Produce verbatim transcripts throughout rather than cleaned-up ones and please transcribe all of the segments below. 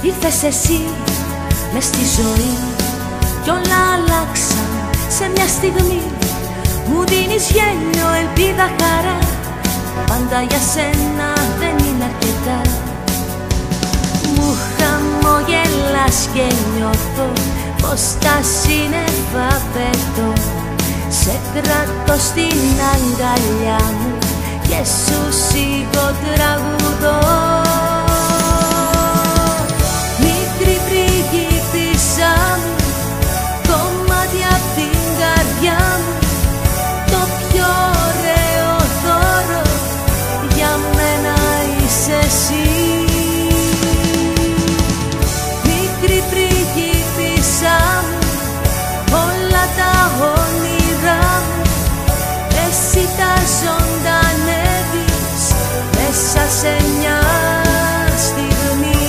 Ήρθες εσύ μες στη ζωή κι όλα αλλάξαν σε μια στιγμή. Μου δίνεις γέλιο, ελπίδα, χαρά, πάντα για σένα δεν είναι αρκετά. Μου χαμογελάς και νιώθω πως τα σύννεφα πετώ. Σε κρατώ στην αγκαλιά μου και σου σίγω τραγουδώ. Μικρή πριγκίπισσα μου, κομμάτι απ' την καρδιά μου, το πιο ωραίο δώρο για μένα είσαι εσύ. Μικρή πριγκίπισσα μου, όλα τα όνειρά μου εσύ τα ζωντανεύεις μέσα σε μια στιγμή.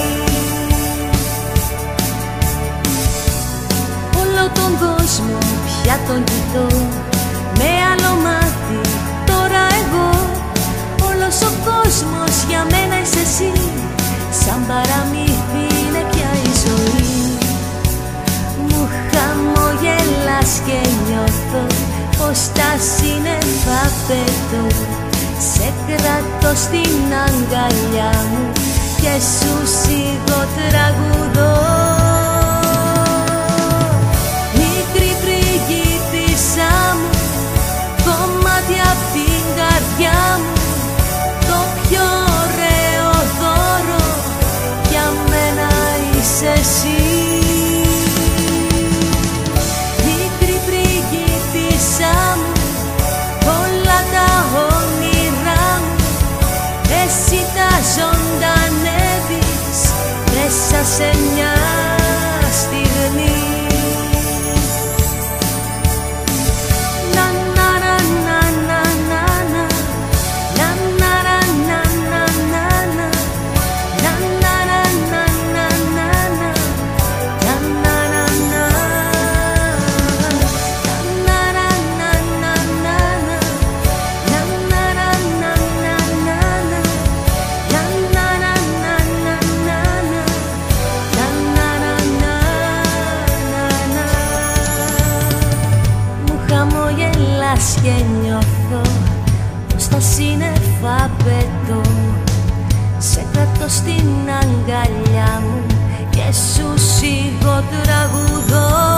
Όλο τον κόσμο πια τον κοιτώ με άλλο μάτι τώρα εγώ. Όλος ο κόσμος για μένα είσαι εσύ, σαν παραμύθι είναι πια η ζωή. Μου χαμογελάς και νιώθω πως τα σύννεφα πετώ. Σε κρατώ στην αγκαλιά μου και σου σίγω τραγουδώ. Μικρή πριγκίπισσα μου, κομμάτι απ' την καρδιά μου, το πιο ωραίο δώρο για μένα είσαι εσύ. Μικρή πριγκίπισσα μου, όλα τα όνειρά μου εσύ τα ζωντανεύεις μέσα σε μια στιγμή. Να να να να να να να, να να να να να να, να να να να να να, να να να να, να να να να να, να να να να να να, να να να να να να, να να να να. Μου χαμογελάς και νιώθω πως τα σύννεφα πετώ. Σε κρατώ στην αγκαλιά μου και σου σίγω τραγουδώ.